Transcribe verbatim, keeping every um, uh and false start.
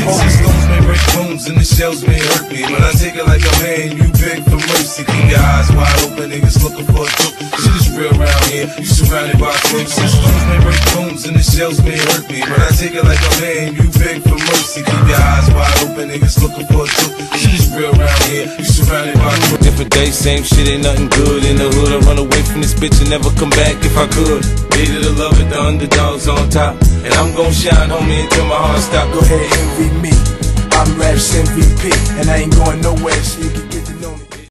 Systems may break bones and the shells may hurt me, but I take it like a man, you beg for mercy. Keep your eyes wide open, niggas looking for a joke. Shit is real around here, you surrounded by crooks. Systems may break bones and the shells may hurt me, but I take it like a man, you beg for mercy. Keep your eyes wide open, niggas looking for a joke. Shit is real around here, you surrounded by crooks. Different day, same shit, ain't nothing good in the hood. I run away from this bitch and never come back if I could. Hated the love it, the underdogs on top, and I'm gon' shine, homie, until my heart stop. Go ahead, envy me. I'm Raps M V P, and I ain't going nowhere, so you can get the